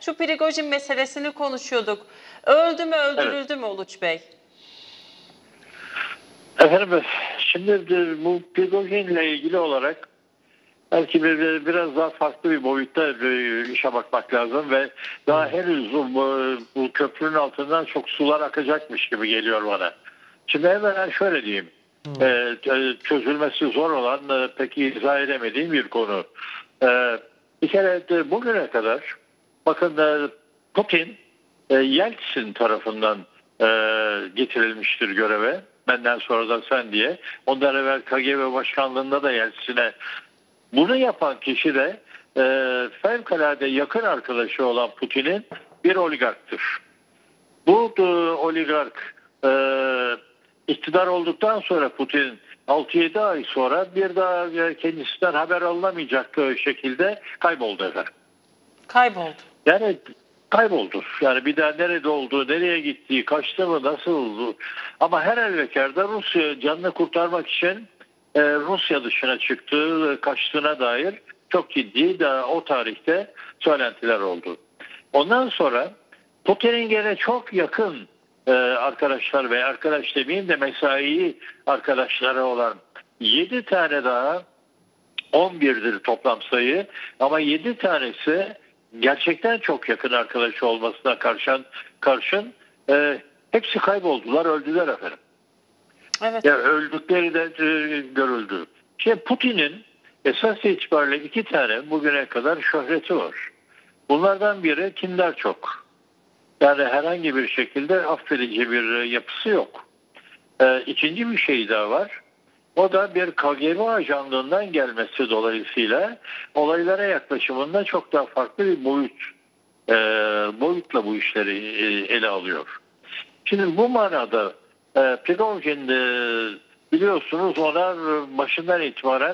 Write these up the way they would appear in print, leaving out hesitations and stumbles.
Şu Prigojin meselesini konuşuyorduk. Öldü mü, Evet. öldürüldü mü Uluç Bey? Efendim, şimdi bu Prigojin'le ilgili olarak belki biraz daha farklı bir boyutta işe bakmak lazım ve daha henüz bu köprünün altından çok sular akacakmış gibi geliyor bana. Şimdi evvela şöyle diyeyim. Çözülmesi zor olan, pek izah edemediğim bir konu. Bir kere bugüne kadar bakın, Putin Yeltsin tarafından getirilmiştir göreve. Benden sonra da sen diye. Ondan evvel KGB başkanlığında da Yeltsin'e. Bunu yapan kişi de fevkalade yakın arkadaşı olan Putin'in bir oligarktır. Bu oligark iktidar olduktan sonra Putin 6-7 ay sonra bir daha kendisinden haber alınamayacak şekilde kayboldu efendim. Kayboldu. Yani kayboldu. Yani bir daha nerede olduğu, nereye gittiği, kaçtı mı, nasıl oldu. Ama her halükarda Rusya canını kurtarmak için Rusya dışına çıktığı, kaçtığına dair çok ciddi de o tarihte söylentiler oldu. Ondan sonra Putin'in gene çok yakın arkadaşlar ve arkadaş demeyeyim de mesai arkadaşları olan 7 tane daha, 11'dir toplam sayı, ama 7 tanesi gerçekten çok yakın arkadaşı olmasına karşın hepsi kayboldular, öldüler efendim. Evet. Ya öldükleri de görüldü. Şimdi Putin'in esas itibariyle 2 tane bugüne kadar şöhreti var. Bunlardan biri kindar çok. Yani herhangi bir şekilde affedici bir yapısı yok. İkinci bir şey daha var. O da bir KGB ajanlığından gelmesi dolayısıyla olaylara yaklaşımında çok daha farklı bir boyutla bu işleri ele alıyor. Şimdi bu manada Prigojin, biliyorsunuz, ona başından itibaren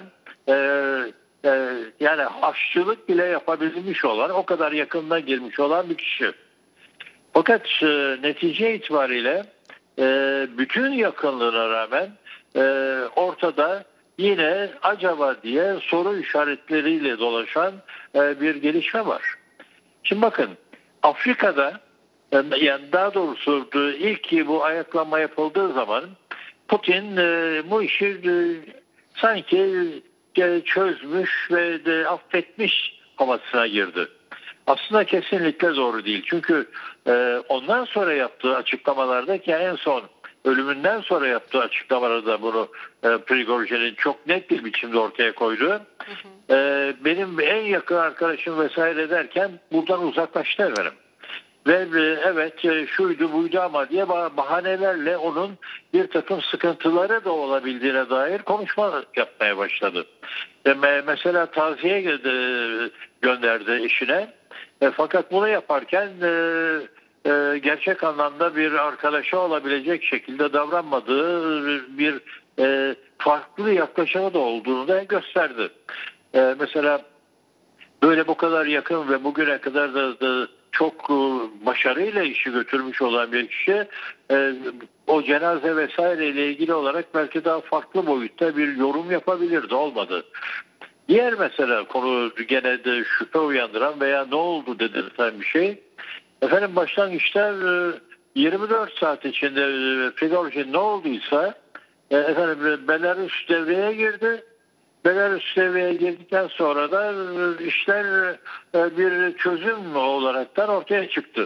yani aşçılık bile yapabilmiş olan, o kadar yakınına girmiş olan bir kişi. Fakat netice itibariyle bütün yakınlığına rağmen ortada yine acaba diye soru işaretleriyle dolaşan bir gelişme var. Şimdi bakın, Afrika'da, yani daha doğrusu ilk bu ayaklanma yapıldığı zaman Putin bu işi sanki çözmüş ve affetmiş havasına girdi. Aslında kesinlikle doğru değil. Çünkü ondan sonra yaptığı açıklamalarda, ki en son ölümünden sonra yaptığı açıklamalarda bunu Prigojin'in çok net bir biçimde ortaya koydu. Benim en yakın arkadaşım vesaire derken buradan uzaklaştı efendim. Ve evet şuydu buydu ama diye bahanelerle onun bir takım sıkıntıları da olabildiğine dair konuşma yapmaya başladı. Mesela taziye gönderdi eşine. Fakat bunu yaparken gerçek anlamda bir arkadaşa olabilecek şekilde davranmadığı bir farklı yaklaşımı da olduğunu da gösterdi. Mesela böyle bu kadar yakın ve bugüne kadar da çok başarıyla işi götürmüş olan bir kişi o cenaze vesaire ile ilgili olarak belki daha farklı boyutta bir yorum yapabilirdi, olmadı. Diğer mesela konu gene de şüphe uyandıran veya ne oldu dedirten bir şey. Efendim başlangıçta 24 saat içinde Prigojin ne olduysa efendim Belarus devreye girdi. Belarus devreye girdikten sonra da işler bir çözüm olaraktan ortaya çıktı.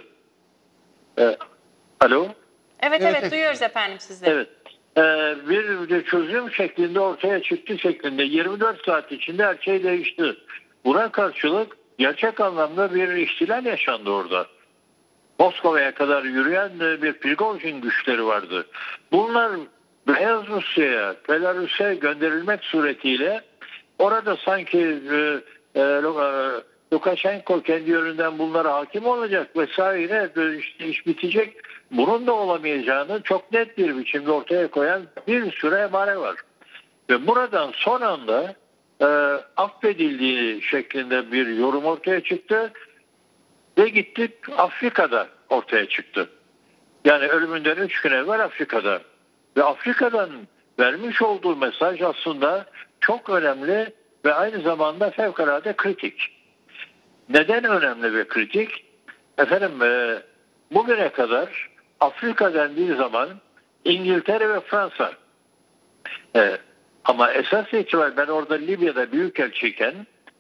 Alo? Evet, duyuyoruz efendim sizleri. Evet. Bir çözüm şeklinde ortaya çıktı şeklinde 24 saat içinde her şey değişti. Buna karşılık gerçek anlamda bir ihtilal yaşandı orada. Moskova'ya kadar yürüyen bir Prigojin güçleri vardı. Bunlar Beyaz Rusya'ya, Belarus'a gönderilmek suretiyle orada sanki Lukashenko kendi yönünden bunlara hakim olacak vesaire, işte iş bitecek. Bunun da olamayacağını çok net bir biçimde ortaya koyan bir sürü emare var. Ve buradan son anda affedildiği şeklinde bir yorum ortaya çıktı ve gittik Afrika'da ortaya çıktı. Yani ölümünden 3 gün evvel Afrika'da. Ve Afrika'dan vermiş olduğu mesaj aslında çok önemli ve aynı zamanda fevkalade kritik. Neden önemli ve kritik? Efendim bugüne kadar Afrika dendiği zaman İngiltere ve Fransa. Ama esas itibariyle ben orada Libya'da büyükelçiyken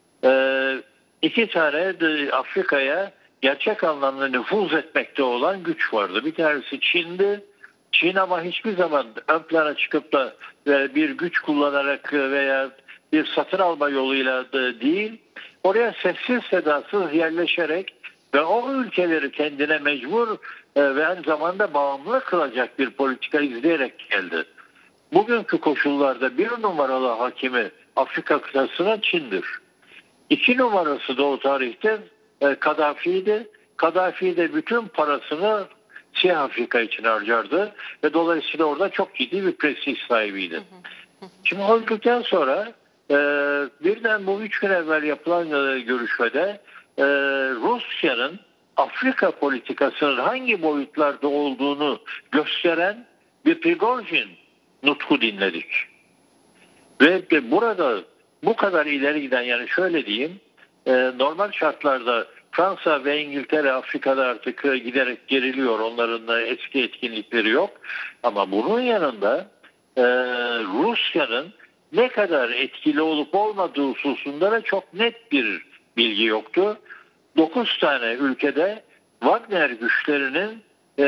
iki tane de Afrika'ya gerçek anlamda nüfuz etmekte olan güç vardı. Bir tanesi Çin'di. Çin ama hiçbir zaman ön plana çıkıp da bir güç kullanarak veya bir satın alma yoluyla da değil, oraya sessiz sedasız yerleşerek ve o ülkeleri kendine mecbur ve aynı zamanda bağımlı kılacak bir politika izleyerek geldi. Bugünkü koşullarda bir numaralı hakimi Afrika kıtasına Çin'dir. İki numarası da o tarihte Kaddafi'ydi. Kaddafi de bütün parasını Siyah Afrika için harcardı ve dolayısıyla orada çok ciddi bir prestij sahibiydi. Şimdi öldükten sonra birden bu 3 gün evvel yapılan görüşmede Rusya'nın Afrika politikasının hangi boyutlarda olduğunu gösteren bir Prigojin nutku dinledik. Ve burada bu kadar ileri giden, yani şöyle diyeyim, normal şartlarda Fransa ve İngiltere Afrika'da artık giderek geriliyor. Onların da eski etkinlikleri yok. Ama bunun yanında Rusya'nın ne kadar etkili olup olmadığı hususunda da çok net bir bilgi yoktu. 9 tane ülkede Wagner güçlerinin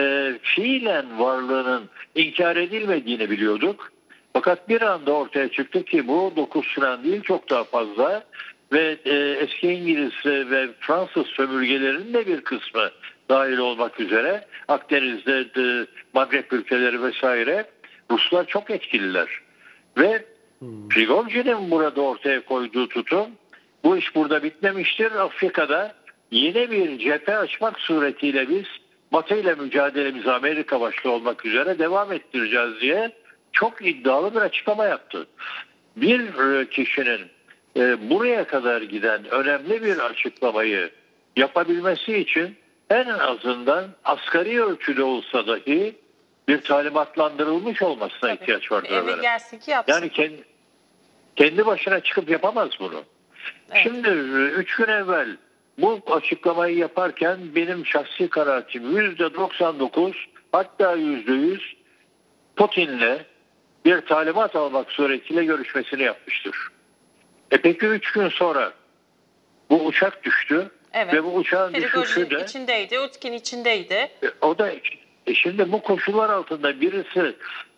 fiilen varlığının inkar edilmediğini biliyorduk. Fakat bir anda ortaya çıktı ki bu 9 falan değil, çok daha fazla ve eski İngiliz ve Fransız sömürgelerinin de bir kısmı dahil olmak üzere Akdeniz'de Magreb ülkeleri vesaire Ruslar çok etkililer. Ve Prigojin'in burada ortaya koyduğu tutum, bu iş burada bitmemiştir. Afrika'da yeni bir cephe açmak suretiyle biz Batı ile mücadelemizi Amerika başta olmak üzere devam ettireceğiz diye çok iddialı bir açıklama yaptı. Bir kişinin buraya kadar giden önemli bir açıklamayı yapabilmesi için en azından asgari ölçüde olsa dahi bir talimatlandırılmış olmasına ihtiyaç vardır. Emin gelsin ki yapsın. Yani kendi başına çıkıp yapamaz bunu. Evet. Şimdi 3 gün evvel bu açıklamayı yaparken benim şahsi kanaatim %99 hatta %100 Putin'le bir talimat almak suretiyle görüşmesini yapmıştır. Peki 3 gün sonra bu uçak düştü. Evet. Ve bu uçağın düşüşü de içindeydi, Utkin içindeydi. O da şimdi bu koşullar altında birisi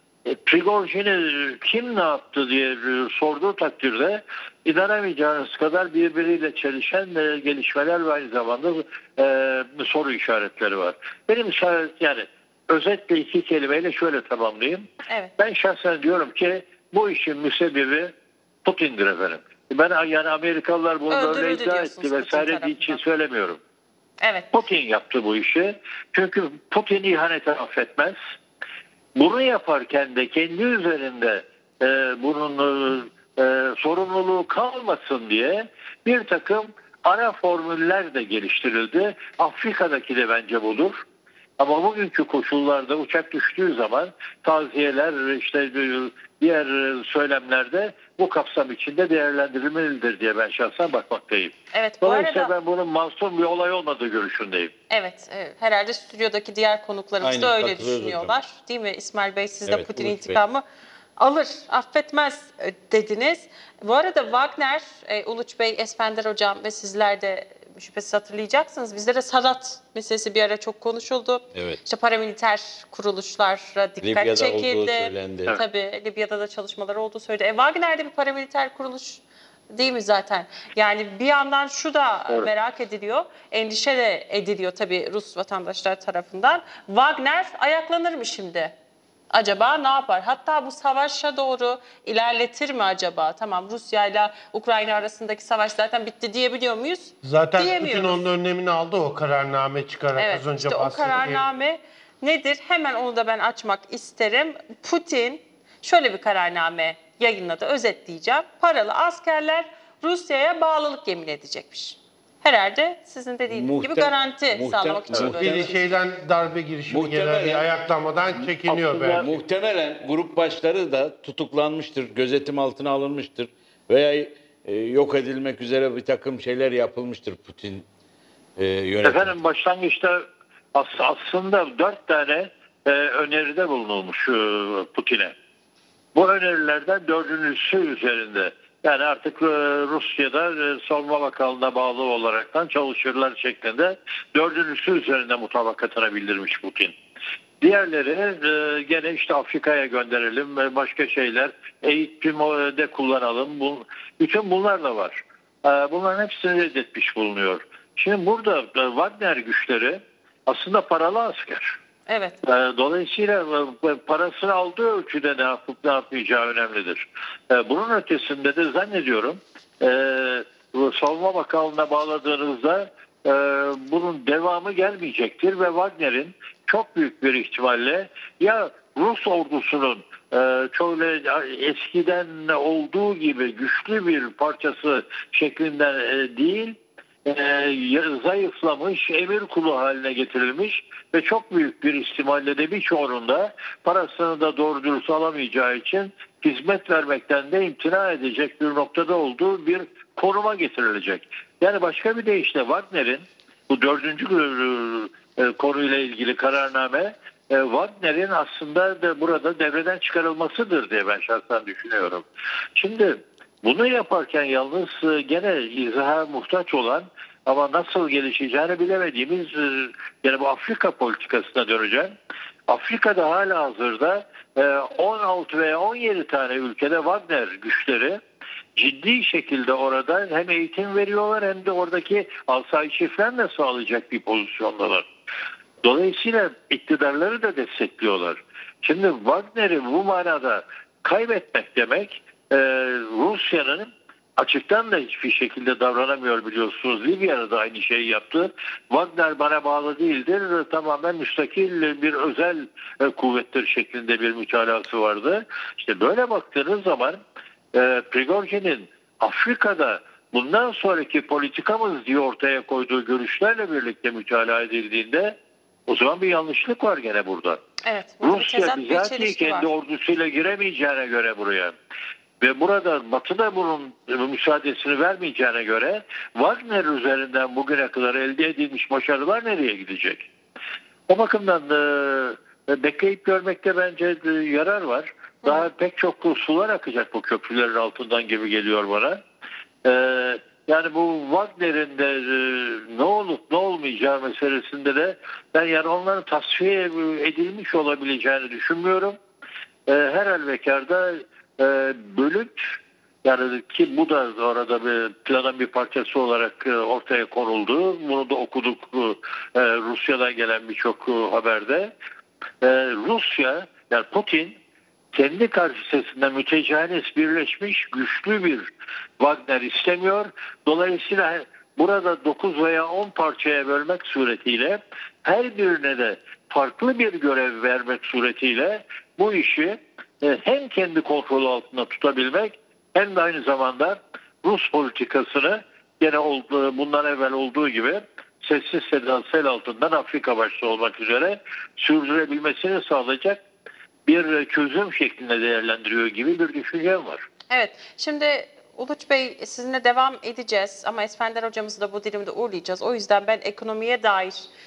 Prigojin'i kim ne yaptı diye sorduğu takdirde inanamayacağınız kadar birbiriyle çelişen gelişmeler ve aynı zamanda soru işaretleri var. Benim yani özetle 2 kelimeyle şöyle tamamlayayım. Evet. Ben şahsen diyorum ki bu işin müsebbibi Putin'dir efendim. Ben yani Amerikalılar bunu Öldürüldü böyle iddia diyorsunuz etti vesaire Putin için tarafından. söylemiyorum. Evet. Putin yaptı bu işi. Çünkü Putin ihaneti affetmez. Bunu yaparken de kendi üzerinde bunun sorumluluğu kalmasın diye bir takım ara formüller de geliştirildi. Afrika'daki de bence budur. Ama bugünkü koşullarda uçak düştüğü zaman taziyeler, işte diğer söylemlerde bu kapsam içinde değerlendirilmelidir diye ben şahsen bakmaktayım. Evet, bu Dolayısıyla arada ben bunun masum bir olay olmadığı görüşündeyim. evet, herhalde stüdyodaki diğer konuklarımız da Aynen, öyle katılıyoruz düşünüyorlar. Değil mi İsmail Bey? Siz de Evet, Putin Uluç Bey. intikamı alır, affetmez dediniz. Bu arada Wagner, Uluç Bey, Esfender Hocam ve sizler de şüphesiz hatırlayacaksınız. Bizde de Sadat meselesi bir ara çok konuşuldu. Evet. İşte paramiliter kuruluşlara dikkat Libya'da çekildi. olduğu söylendi. Evet. Tabii Libya'da da çalışmaları olduğu söyledi. Wagner'de bir paramiliter kuruluş değil mi zaten? Yani bir yandan şu da Evet. merak ediliyor, endişe de ediliyor tabii Rus vatandaşlar tarafından. Wagner ayaklanır mı şimdi? Acaba ne yapar? Hatta bu savaşa doğru ilerletir mi acaba? Tamam, Rusya ile Ukrayna arasındaki savaş zaten bitti diyebiliyor muyuz? Zaten Putin Diyemiyoruz. onun önlemini aldı, o kararname çıkarak Evet, az önce işte o bahsettiğim. kararname nedir? Hemen onu da ben açmak isterim. Putin şöyle bir kararname yayınladı, özetleyeceğim. Paralı askerler Rusya'ya bağlılık yemin edecekmiş. Herhalde sizin dediğiniz gibi garanti sağlamak için böyle. Bir şeyden darbe girişimi gelen bir ayaklanmadan çekiniyor Aslında- belki. Muhtemelen grup başları da tutuklanmıştır, gözetim altına alınmıştır veya yok edilmek üzere bir takım şeyler yapılmıştır Putin yönetim. Efendim başlangıçta aslında 4 tane öneride bulunulmuş Putin'e. Bu önerilerden 4.'sü üzerinde. Yani artık Rusya'da Savunma Bakanlığı'na bağlı olaraktan çalışırlar şeklinde 4.'sü üzerinde mutabakatına bildirmiş Putin. Diğerleri gene işte Afrika'ya gönderelim, başka şeyler, eğitimde kullanalım. Bütün bunlar da var. Bunların hepsini reddetmiş bulunuyor. Şimdi burada Wagner güçleri aslında paralı asker. Evet. Dolayısıyla parasını aldığı ölçüde ne yapıp ne yapmayacağı önemlidir. Bunun ötesinde de zannediyorum Savunma Bakanlığı'na bağladığınızda bunun devamı gelmeyecektir ve Wagner'in çok büyük bir ihtimalle ya Rus ordusunun şöyle eskiden olduğu gibi güçlü bir parçası şeklinde değil, zayıflamış, emir kulu haline getirilmiş ve çok büyük bir ihtimalle de birçoğunun da parasını da doğru dürüst alamayacağı için hizmet vermekten de imtina edecek bir noktada olduğu bir konuma getirilecek. Yani başka bir deyişle Wagner'in bu 4. konuyla ilgili kararname Wagner'in aslında da burada devreden çıkarılmasıdır diye ben şahsen düşünüyorum. Şimdi bunu yaparken yalnız gene izaha muhtaç olan ama nasıl gelişeceğini bilemediğimiz yani bu Afrika politikasına döneceğim. Afrika'da hala hazırda 16 veya 17 tane ülkede Wagner güçleri ciddi şekilde orada hem eğitim veriyorlar hem de oradaki asayişi falan da sağlayacak bir pozisyondalar. Dolayısıyla iktidarları da destekliyorlar. Şimdi Wagner'i bu manada kaybetmek demek Rusya'nın açıktan da hiçbir şekilde davranamıyor biliyorsunuz. Libya'da da aynı şeyi yaptı. Wagner bana bağlı değildir. Tamamen müstakil bir özel kuvvettir şeklinde bir mütalası vardı. İşte böyle baktığınız zaman Prigojin'in Afrika'da bundan sonraki politikamız diye ortaya koyduğu görüşlerle birlikte mütalaa edildiğinde o zaman bir yanlışlık var gene burada. Evet. Rusya bizatihi kendi ordusuyla giremeyeceğine göre buraya ve burada Batı da bunun müsaadesini vermeyeceğine göre Wagner üzerinden bugüne kadar elde edilmiş başarılar nereye gidecek? O bakımdan bekleyip görmekte bence yarar var. Daha pek çok sular akacak bu köprülerin altından gibi geliyor bana. Yani bu Wagner'in de ne olup ne olmayacağı meselesinde de ben yani onların tasfiye edilmiş olabileceğini düşünmüyorum. Her halükarda bölük yani ki bu da orada bir planın bir parçası olarak ortaya konuldu. Bunu da okuduk Rusya'dan gelen birçok haberde. Rusya yani Putin kendi karşısında mütecanis birleşmiş güçlü bir Wagner istemiyor. Dolayısıyla burada 9 veya 10 parçaya bölmek suretiyle her birine de farklı bir görev vermek suretiyle bu işi hem kendi kontrolü altında tutabilmek hem de aynı zamanda Rus politikasını gene bundan evvel olduğu gibi sessiz sedasız el altından Afrika başta olmak üzere sürdürebilmesini sağlayacak bir çözüm şeklinde değerlendiriyor gibi bir düşüncem var. Evet. Şimdi Uluç Bey sizinle devam edeceğiz ama Esfender hocamızı da bu dilimde uğurlayacağız. O yüzden ben ekonomiye dair